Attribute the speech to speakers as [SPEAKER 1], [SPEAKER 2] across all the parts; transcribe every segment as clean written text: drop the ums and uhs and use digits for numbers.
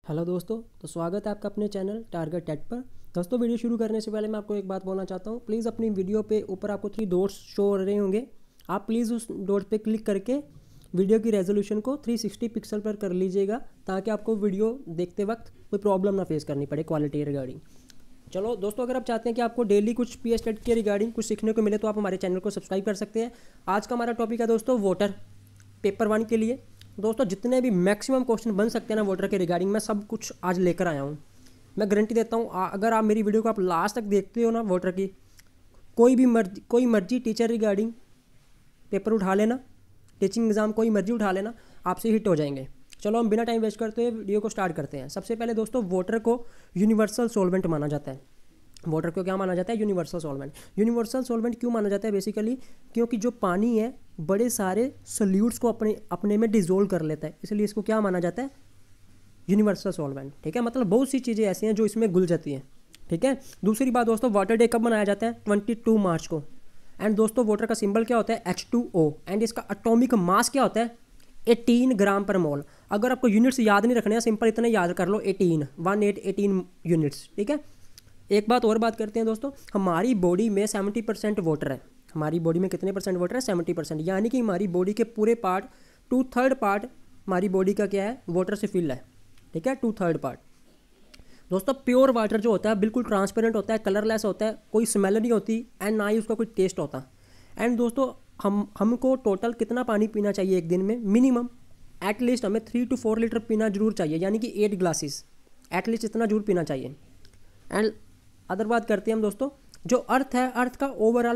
[SPEAKER 1] Hello दोस्तों, तो स्वागत है आपका अपने चैनल टारगेट टेट पर। दोस्तों, वीडियो शुरू करने से पहले मैं आपको एक बात बोलना चाहता हूँ। प्लीज़ अपनी वीडियो पे ऊपर आपको 3 डॉट्स शो हो रहे होंगे। आप प्लीज़ उस डॉट पे क्लिक करके वीडियो की रेजोल्यूशन को 360 पिक्सल पर कर लीजिएगा, ताकि आपको वीडियो देखते वक्त कोई प्रॉब्लम ना फेस करनी पड़े क्वालिटी रिगार्डिंग। चलो दोस्तों, अगर आप चाहते हैं कि आपको डेली कुछ PS टेट के रिगार्डिंग कुछ सीखने को मिले, तो आप हमारे चैनल को सब्सक्राइब कर सकते हैं। आज का हमारा टॉपिक है दोस्तों वाटर पेपर 1 के लिए। दोस्तों, जितने भी मैक्सिमम क्वेश्चन बन सकते हैं ना वाटर के रिगार्डिंग, मैं सब कुछ आज लेकर आया हूँ। मैं गारंटी देता हूँ, अगर आप मेरी वीडियो को आप लास्ट तक देखते हो ना वाटर की, कोई मर्जी टीचर रिगार्डिंग पेपर उठा लेना, टीचिंग एग्ज़ाम कोई मर्जी उठा लेना, आपसे हिट हो जाएंगे। चलो हम बिना टाइम वेस्ट करते हुए वीडियो को स्टार्ट करते हैं। सबसे पहले दोस्तों, वाटर को यूनिवर्सल सॉल्वेंट माना जाता है। वाटर को क्या माना जाता है? Universal solvent. यूनिवर्सल सॉल्वेंट क्यों माना जाता है? बेसिकली क्योंकि जो पानी है बड़े सारे सोल्यूट्स को अपने में डिजोल्व कर लेता है, इसलिए इसको क्या माना जाता है? Universal solvent. ठीक है, मतलब बहुत सी चीज़ें ऐसी हैं जो इसमें घुल जाती हैं। ठीक है। दूसरी बात दोस्तों, वाटर डे कब मनाया जाता है? 22 मार्च को। एंड दोस्तों, वाटर का सिंबल क्या होता है? H2O। एंड इसका एटॉमिक मास क्या होता है? 18 ग्राम पर मोल। अगर आपको यूनिट्स याद नहीं रखने हैं, सिंपल इतने याद कर लो, 18 यूनिट्स। ठीक है। एक बात और बात करते हैं दोस्तों, हमारी बॉडी में 70% वाटर है। हमारी बॉडी में कितने परसेंट वाटर है? 70%। यानी कि हमारी बॉडी के पूरे पार्ट 2/3 पार्ट हमारी बॉडी का क्या है? वाटर से फिल है। ठीक है, 2/3 पार्ट। दोस्तों, प्योर वाटर जो होता है बिल्कुल ट्रांसपेरेंट होता है, कलरलेस होता है, कोई स्मेल नहीं होती एंड ना ही उसका कोई टेस्ट होता। एंड दोस्तों, हमको टोटल कितना पानी पीना चाहिए एक दिन में? मिनिमम एटलीस्ट हमें 3 to 4 लीटर पीना जरूर चाहिए, यानी कि 8 ग्लासेस एटलीस्ट इतना जरूर पीना चाहिए। एंड अदर बात करते हैं हम दोस्तों, जो अर्थ है, अर्थ का ओवरऑल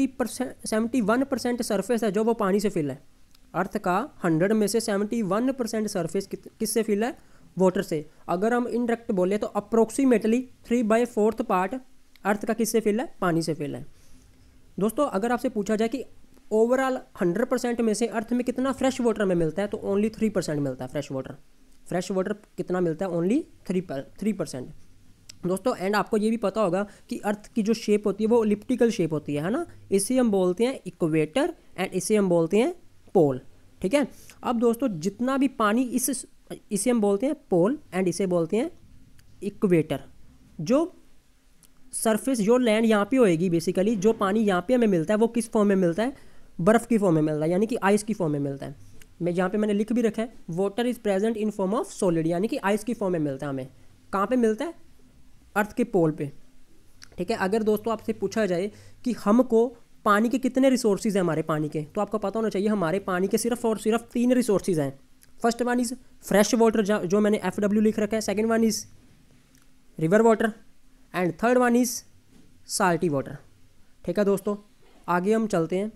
[SPEAKER 1] 71% सरफेस है जो वो पानी से फिल है। अर्थ का 100 में से 71% सरफेस किससे फिल है? वाटर से। अगर हम इनडायरेक्ट बोले तो अप्रोक्सीमेटली 3/4 पार्ट अर्थ का किससे फिल है? पानी से फिल है। दोस्तों, अगर आपसे पूछा जाए कि ओवरऑल 100% में से अर्थ में कितना फ्रेश वाटर में मिलता है, तो ओनली 3% मिलता है फ्रेश वाटर। फ्रेश वाटर कितना मिलता है? ओनली 3%। दोस्तों, एंड आपको ये भी पता होगा कि अर्थ की जो शेप होती है वो एलिप्टिकल शेप होती है ना। इसे हम बोलते हैं इक्वेटर एंड इसे हम बोलते हैं पोल। ठीक है। अब दोस्तों, जितना भी पानी इसे हम बोलते हैं पोल एंड इसे बोलते हैं इक्वेटर। जो सरफेस, जो लैंड यहाँ पे होएगी, बेसिकली जो पानी यहाँ पे हमें मिलता है वो किस फॉर्म में मिलता है? बर्फ़ की फॉर्म में मिलता है, यानी कि आइस की फॉर्म में मिलता है। मैं यहाँ पे मैंने लिख भी रखा है, water is present in form of solid, यानी कि आइस की फॉर्म में मिलता है हमें। कहाँ पे मिलता है? अर्थ के पोल पे। ठीक है। अगर दोस्तों आपसे पूछा जाए कि हमको पानी के कितने रिसोर्सेज हैं हमारे पानी के, तो आपको पता होना चाहिए हमारे पानी के सिर्फ और सिर्फ 3 रिसोर्सेज हैं। First one is fresh water, जो मैंने FW लिख रखा है। Second one is river water and third one is salty water. ठीक है दोस्तों, आगे हम चलते हैं।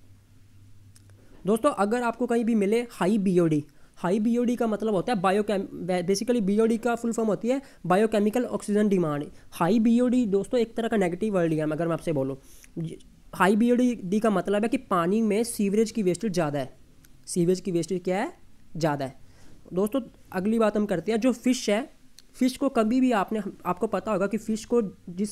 [SPEAKER 1] दोस्तों, अगर आपको कहीं भी मिले हाई BOD का मतलब होता है बेसिकली BOD का फुल फॉर्म होती है biochemical oxygen demand. High BOD दोस्तों एक तरह का नेगेटिव वर्ड है। अगर मैं आपसे बोलूँ, हाई BOD का मतलब है कि पानी में सीवरेज की वेस्टेज ज़्यादा है। सीवरेज की वेस्टेज क्या है? ज़्यादा है। दोस्तों, अगली बात हम करते हैं, जो फ़िश है, फ़िश को कभी भी आपको पता होगा कि फ़िश को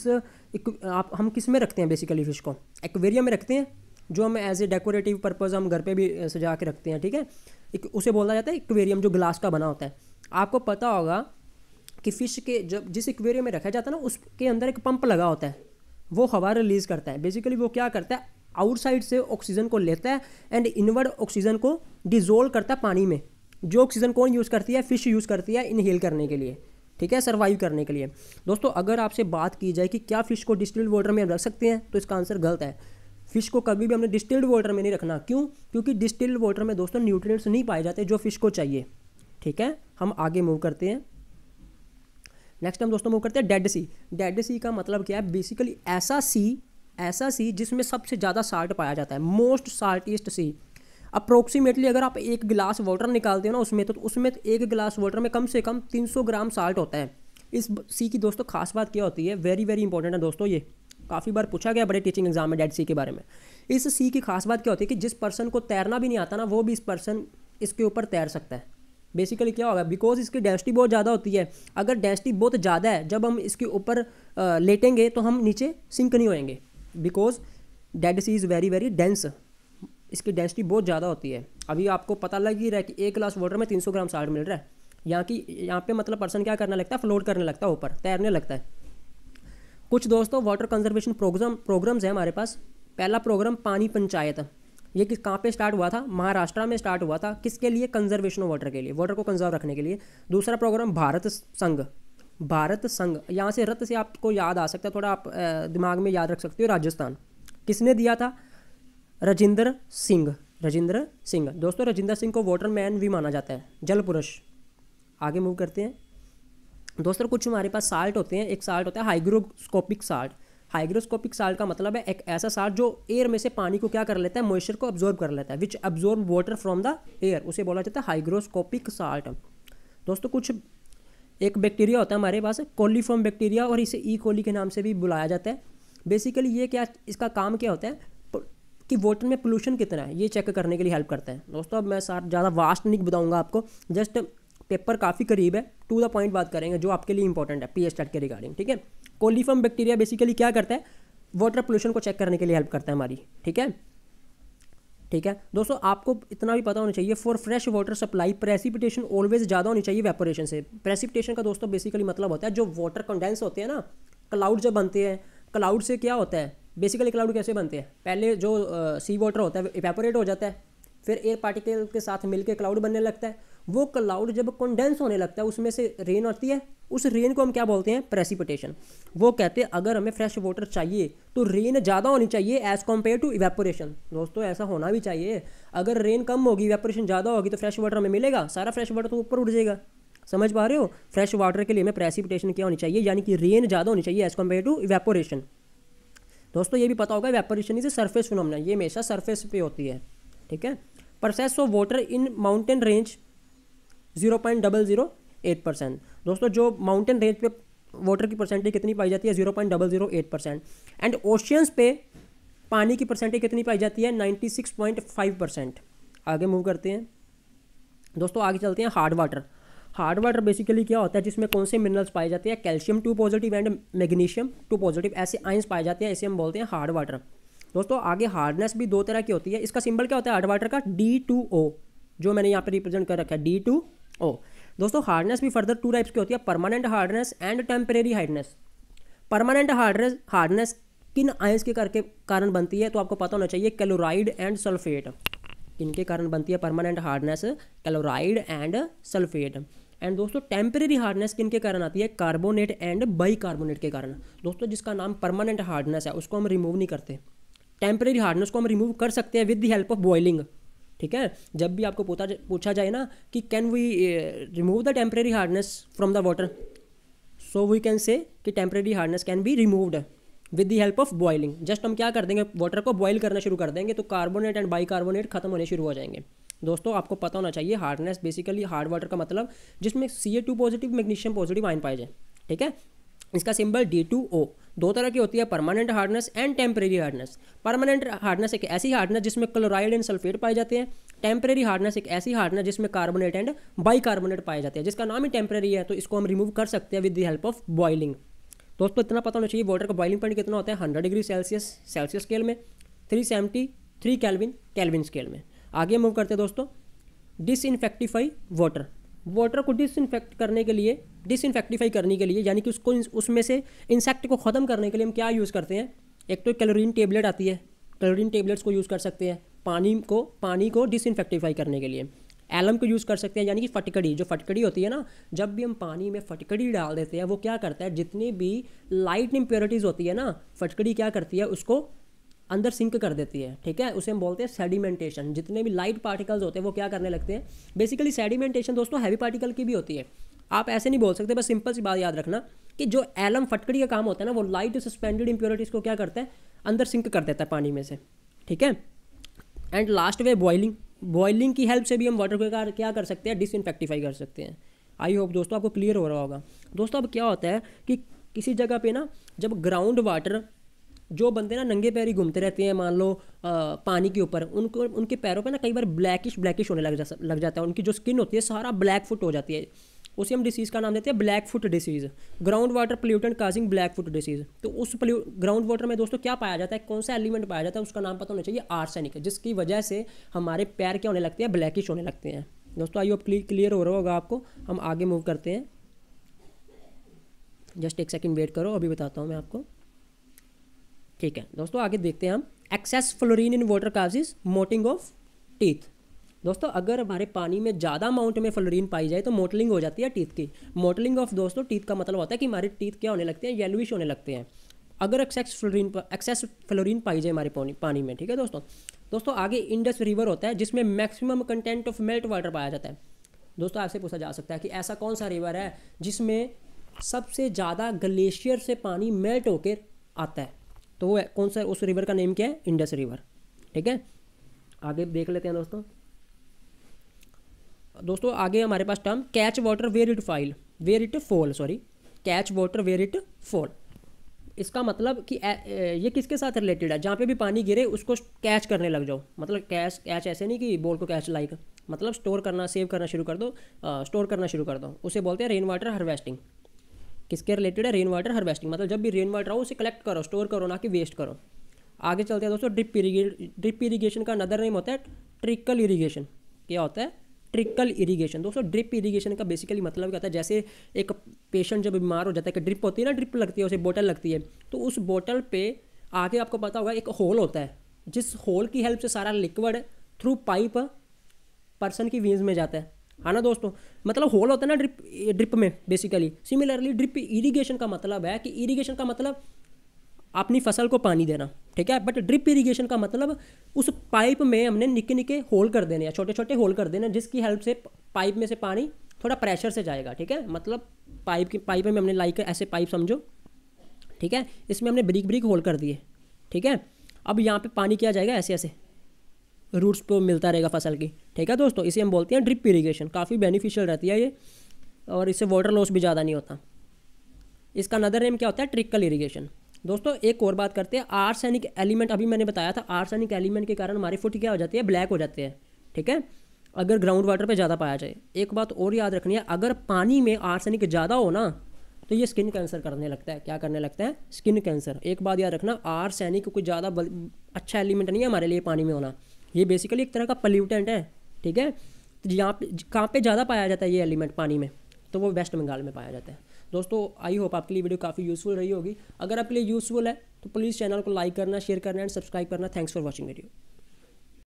[SPEAKER 1] हम किस में रखते हैं? बेसिकली फ़िश को एक्वेरियम में रखते हैं, जो हम एज ए डेकोरेटिव पर्पज़ हम घर पे भी सजा के रखते हैं। ठीक है। उसे बोला जाता है एक्वेरियम, जो ग्लास का बना होता है। आपको पता होगा कि फ़िश के जब जिस एक्वेरियम में रखा जाता है ना, उसके अंदर एक पंप लगा होता है, वो हवा रिलीज़ करता है। बेसिकली वो क्या करता है? आउटसाइड से ऑक्सीजन को लेता है एंड इनवर्ड ऑक्सीजन को डिजोल्व करता है पानी में। जो ऑक्सीजन कौन यूज़ करती है? फ़िश यूज़ करती है इनहेल करने के लिए। ठीक है, सर्वाइव करने के लिए। दोस्तों, अगर आपसे बात की जाए कि क्या फ़िश को डिस्टिल्ड वाटर में रख सकते हैं, तो इसका आंसर गलत है। फ़िश को कभी भी हमने डिस्टिल्ड वाटर में नहीं रखना। क्यों? क्योंकि डिस्टिल्ड वाटर में दोस्तों न्यूट्रिएंट्स नहीं पाए जाते जो फ़िश को चाहिए। ठीक है, हम आगे मूव करते हैं। नेक्स्ट हम दोस्तों मूव करते हैं डेड सी। डेड सी का मतलब क्या है? बेसिकली ऐसा सी जिसमें सबसे ज़्यादा साल्ट पाया जाता है, मोस्ट साल्टीस्ट सी। अप्रोक्सीमेटली अगर आप एक गिलास वाटर निकालते हो ना उसमें, तो उसमें एक गिलास वाटर में कम से कम 300 ग्राम साल्ट होता है। इस सी की दोस्तों खास बात क्या होती है? वेरी वेरी इंपॉर्टेंट है दोस्तों, ये काफ़ी बार पूछा गया बड़े टीचिंग एग्जाम में डेड सी के बारे में। इस सी की खास बात क्या होती है कि जिस पर्सन को तैरना भी नहीं आता ना, वो भी इस पर्सन इसके ऊपर तैर सकता है। बेसिकली क्या होगा? बिकॉज इसकी डेंसिटी बहुत ज़्यादा होती है। अगर डेंसिटी बहुत ज़्यादा है, जब हम इसके ऊपर लेटेंगे तो हम नीचे सिंक नहीं होएंगे, because dead sea is very very dense. इसकी डेंसिटी बहुत ज़्यादा होती है। अभी आपको पता लग ही रहा है कि 1 गिलास वाटर में 300 ग्राम साल्ट मिल रहा है। यहाँ पे मतलब पर्सन क्या करने लगता है, फ्लोट करने लगता है, ऊपर तैरने लगता है। कुछ दोस्तों वाटर कंजर्वेशन प्रोग्राम्स हैं हमारे पास। पहला प्रोग्राम पानी पंचायत, ये कहाँ पे स्टार्ट हुआ था, महाराष्ट्र में स्टार्ट हुआ था। किसके लिए, कंजर्वेशन ऑफ वाटर के लिए, वाटर को कंजर्व रखने के लिए। दूसरा प्रोग्राम भारत संघ, यहाँ से रत से आपको याद आ सकता है, थोड़ा आप दिमाग में याद रख सकते हो, राजस्थान। किसने दिया था, राजेंद्र सिंह। दोस्तों राजेंद्र सिंह को वाटरमैन भी माना जाता है, जल पुरुष। आगे मूव करते हैं दोस्तों। कुछ हमारे पास साल्ट होते हैं। एक साल्ट होता है हाइग्रोस्कोपिक साल्ट। हाइग्रोस्कोपिक साल्ट का मतलब है एक ऐसा साल्ट जो एयर में से पानी को क्या कर लेता है, मॉइस्चर को अब्जॉर्ब कर लेता है, which absorb water from the air, उसे बोला जाता है हाइग्रोस्कोपिक साल्ट। दोस्तों कुछ एक बैक्टीरिया होता है हमारे पास, कोलीफॉर्म बैक्टीरिया, और इसे ई कोली के नाम से भी बुलाया जाता है। बेसिकली ये क्या, इसका काम क्या होता है कि वाटर में पोल्यूशन कितना है ये चेक करने के लिए हेल्प करता है। दोस्तों अब मैं ज़्यादा वास्ट नहीं बताऊंगा आपको, जस्ट पेपर काफ़ी करीब है, टू द पॉइंट बात करेंगे जो आपके लिए इंपॉर्टेंट है पीएच टेस्ट के रिगार्डिंग, ठीक है। कोलीफॉर्म बैक्टीरिया बेसिकली क्या करता है, वाटर पोल्यूशन को चेक करने के लिए हेल्प करता है हमारी, ठीक है। दोस्तों आपको इतना भी पता होना चाहिए, for fresh water supply precipitation always ज़्यादा होनी चाहिए वेपोरेशन से। प्रेसिपिटेशन का दोस्तों बेसिकली मतलब होता है जो वाटर कंडेंस होते हैं ना, क्लाउड जब बनते हैं, क्लाउड से क्या होता है, बेसिकली क्लाउड कैसे बनते हैं, पहले जो सी वाटर होता है इवेपोरेट हो जाता है, फिर एयर पार्टिकल के साथ मिलकर क्लाउड बनने लगता है। वो क्लाउड जब कंडेंस होने लगता है, उसमें से रेन आती है, उस रेन को हम क्या बोलते हैं, प्रेसिपिटेशन। वो कहते हैं अगर हमें फ्रेश वाटर चाहिए तो रेन ज़्यादा होनी चाहिए एज़ कम्पेयर टू इवेपोरेशन। दोस्तों ऐसा होना भी चाहिए, अगर रेन कम होगी, इवेपोरेशन ज़्यादा होगी, तो फ्रेश वाटर हमें मिलेगा, सारा फ्रेश वाटर तो ऊपर उड़ जाएगा। समझ पा रहे हो, फ्रेश वाटर के लिए हमें प्रेसिपिटेशन क्या होनी चाहिए, यानी कि रेन ज़्यादा होनी चाहिए एज़ कम्पेयर टू इवेपोरेशन। दोस्तों ये भी पता होगा evaporation is a surface phenomena, ये हमेशा सरफेस पे होती है, ठीक है। Percent of water in mountain range 0.008%। दोस्तों जो माउंटेन रेंज पे वाटर की परसेंटेज कितनी पाई जाती है, 0.008%। एंड ओशियंस पे पानी की परसेंटेज कितनी पाई जाती है, 96.5%। आगे मूव करते हैं दोस्तों, आगे चलते हैं hard water. Hard water basically क्या होता है, जिसमें कौन से मिनरल्स पाए जाते हैं, calcium 2 positive and magnesium 2 positive, ऐसे आयंस पाए जाते हैं, इसे हम बोलते हैं हार्ड वाटर। दोस्तों आगे हार्डनेस भी दो तरह की होती है। इसका सिंबल क्या होता है हार्ड वाटर का, D2O, जो मैंने यहाँ पे रिप्रेजेंट कर रखा है, D2O। दोस्तों हार्डनेस भी फर्दर 2 टाइप्स की होती है, permanent hardness and temporary hardness. Permanent hardness किन आयंस के कारण बनती है, तो आपको पता होना चाहिए, क्लोराइड एंड सल्फेट। किनके कारण बनती है permanent hardness, chloride and sulphate. And दोस्तों टेम्परेरी हार्डनेस किनके कारण आती है, कार्बोनेट एंड बाइकार्बोनेट के कारण। दोस्तों जिसका नाम परमानेंट हार्डनेस है उसको हम रिमूव नहीं करते, टेम्परेरी हार्डनेस को हम रिमूव कर सकते हैं with the help of boiling, ठीक है। जब भी आपको पूछा जाए ना कि can we remove the temporary hardness from the water, so we can say कि temporary hardness can be removed with the help of boiling. Just हम क्या कर देंगे, वाटर को बॉयल करना शुरू कर देंगे, तो कार्बोनेट एंड बाइकार्बोनेट खत्म होने शुरू हो जाएंगे। दोस्तों आपको पता होना चाहिए हार्डनेस बेसिकली हार्ड वाटर का मतलब जिसमें Ca2 positive magnesium positive ion पाए जाए, ठीक है। इसका सिंबल D2O। दो तरह की होती है, permanent hardness and temporary hardness. Permanent hardness एक ऐसी हार्डनेस जिसमें क्लोराइड एंड सल्फेट पाए जाते हैं। टेम्परेरी हार्डनेस एक ऐसी हार्डनेस जिसमें कार्बोनेट एंड बाइकार्बोनेट पाए जाते हैं। जिसका नाम ही टेम्परेरी है तो इसको हम रिमूव कर सकते हैं with the help of boiling. दोस्तों इतना पता होना चाहिए वाटर का बॉइलिंग पॉइंट कितना होता है, 100 डिग्री सेल्सियस स्केल में, 373 केल्विन स्केल में। आगे मूव करते हैं दोस्तों, डिसइंफेक्टिफाई वाटर को डिसइंफेक्टिफाई करने के लिए यानी कि उसको उसमें से इंसेक्ट को ख़त्म करने के लिए हम क्या यूज़ करते हैं, एक तो क्लोरीन टेबलेट आती है, क्लोरीन टेबलेट्स को यूज़ कर सकते हैं पानी को डिसइंफेक्टिफाई करने के लिए। एलम को यूज़ कर सकते हैं, यानी कि फटकड़ी, जो फटकड़ी होती है ना, जब भी हम पानी में फटकड़ी डाल देते हैं वो क्या करता है, जितनी भी लाइट इम्प्योरिटीज़ होती है ना, फटकड़ी क्या करती है उसको अंदर सिंक कर देती है, ठीक है। उसे हम बोलते हैं सेडिमेंटेशन। जितने भी लाइट पार्टिकल्स होते हैं वो क्या करने लगते हैं, बेसिकली सेडिमेंटेशन दोस्तों हैवी पार्टिकल की भी होती है। आप ऐसे नहीं बोल सकते, बस सिंपल सी बात याद रखना कि जो एलम फटकड़ी का काम होता है ना, वो लाइट सस्पेंडेड इम्प्योरिटीज़ को क्या करता है, अंदर सिंक कर देता है पानी में से, ठीक है। एंड लास्ट वे बॉइलिंग की हेल्प से भी हम वाटर को क्या कर सकते हैं, डिसइंफेक्टिफाई कर सकते हैं। आई होप दोस्तों आपको क्लियर हो रहा होगा। दोस्तों अब क्या होता है कि किसी जगह पे ना जब ग्राउंड वाटर, जो बंदे ना नंगे पैर ही घूमते रहते हैं मान लो पानी के ऊपर, उनके पैरों पे ना कई बार ब्लैकिश होने लग जाता है, उनकी जो स्किन होती है सारा ब्लैक फुट हो जाती है। उसे हम डिसीज़ का नाम देते हैं black foot disease, ground water pollutant causing black foot disease. तो उस ग्राउंड वाटर में दोस्तों क्या पाया जाता है, कौन सा एलिमेंट पाया जाता है, उसका नाम पता होना चाहिए, आर्सेनिक, जिसकी वजह से हमारे पैर क्या होने लगते हैं, ब्लैकिश होने लगते हैं, दोस्तों आई होप क्लियर हो रहा होगा आपको। हम आगे मूव करते हैं, जस्ट एक सेकंड वेट करो, अभी बताता हूँ मैं आपको। ठीक है दोस्तों, आगे देखते हैं हम। Excess fluorine in water causes mottling of teeth. दोस्तों अगर हमारे पानी में ज़्यादा अमाउंट में फ्लोरीन पाई जाए तो मोटलिंग हो जाती है टीथ की। मोटलिंग ऑफ दोस्तों टीथ का मतलब होता है कि हमारे टीथ क्या होने लगते हैं, येलोइश होने लगते हैं अगर एक्सेस फ्लोरीन पाई जाए हमारे पानी में। ठीक है दोस्तों आगे इंडस रिवर होता है जिसमें maximum content of melt water पाया जाता है। दोस्तों आपसे पूछा जा सकता है कि ऐसा कौन सा रिवर है जिसमें सबसे ज़्यादा ग्लेशियर से पानी मेल्ट होकर आता है, तो वो कौन सा, उस रिवर का नेम क्या है, इंडस रिवर। ठीक है, आगे देख लेते हैं दोस्तों आगे हमारे पास term catch water where it fall, catch water where it fall. इसका मतलब कि ये किसके साथ रिलेटेड है, जहाँ पे भी पानी गिरे उसको कैच करने लग जाओ। मतलब कैच ऐसे नहीं कि बॉल को कैच लाइक, मतलब स्टोर करना, सेव करना शुरू कर दो, स्टोर करना शुरू कर दो, उसे बोलते हैं रेन वाटर हार्वेस्टिंग। किसके रिलेटेड है, रेन वाटर हार्वेस्टिंग। मतलब जब भी रेन वाटर आओ उसे कलेक्ट करो, स्टोर करो, ना कि वेस्ट करो। आगे चलते हैं दोस्तों, ड्रिप इरीगेशन का अनदर नेम होता है ट्रिकल इरीगेशन। क्या होता है, ट्रिकल इरीगेशन। दोस्तों ड्रिप इरीगेशन का बेसिकली मतलब क्या होता है, जैसे एक पेशेंट जब बीमार हो जाता है कि ड्रिप होती है ना, ड्रिप लगती है, उसे बोतल लगती है, तो उस बोतल पे आगे आपको पता होगा एक होल होता है, जिस होल की हेल्प से सारा लिक्विड थ्रू पाइप पर्सन की वीन्स में जाता है ना दोस्तों। मतलब होल होता है ना ड्रिप में बेसिकली। सिमिलरली ड्रिप इरीगेशन का मतलब है कि इरीगेशन का मतलब अपनी फसल को पानी देना, ठीक है। बट ड्रिप इरीगेशन का मतलब उस पाइप में हमने निके निके होल कर देने, या छोटे छोटे होल कर देने, जिसकी हेल्प से पाइप में से पानी थोड़ा प्रेशर से जाएगा, ठीक है। मतलब पाइप में हमने लाइक ऐसे पाइप समझो, ठीक है, इसमें हमने ब्रिक होल कर दिए, ठीक है। अब यहाँ पे पानी क्या जाएगा, ऐसे ऐसे रूट्स पे मिलता रहेगा फसल की, ठीक है दोस्तों। इसे हम बोलते हैं ड्रिप इरीगेशन। काफ़ी बेनिफिशियल रहती है ये, और इससे वाटर लॉस भी ज़्यादा नहीं होता। इसका अनदर नेम क्या होता है, ट्रिकल इरीगेशन। दोस्तों एक और बात करते हैं, आर्सेनिक एलिमेंट। अभी मैंने बताया था आर्सेनिक एलिमेंट के कारण हमारी फुट क्या हो जाती है, ब्लैक हो जाते हैं, ठीक है, अगर ग्राउंड वाटर पे ज़्यादा पाया जाए। एक बात और याद रखनी है, अगर पानी में आर्सेनिक ज़्यादा हो ना तो ये स्किन कैंसर करने लगता है। क्या करने लगता है, स्किन कैंसर। एक बात याद रखना, आर्सेनिक कोई ज़्यादा अच्छा एलिमेंट नहीं है हमारे लिए पानी में होना, ये बेसिकली एक तरह का पल्यूटेंट है, ठीक है। तो यहाँ पे कहाँ पे ज़्यादा पाया जाता है ये एलिमेंट पानी में, तो वो वेस्ट बंगाल में पाया जाता है। दोस्तों आई होप आपके लिए वीडियो काफ़ी यूज़फुल रही होगी। अगर आपके लिए यूज़फुल है तो प्लीज़ चैनल को लाइक करना, शेयर करना एंड सब्सक्राइब करना। Thanks for watching video.